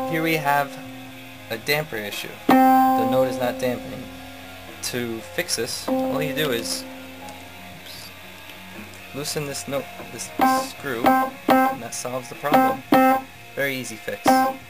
here we have a damper issue. The note is not dampening. To fix this, all you do is loosen this screw, and that solves the problem. Very easy fix.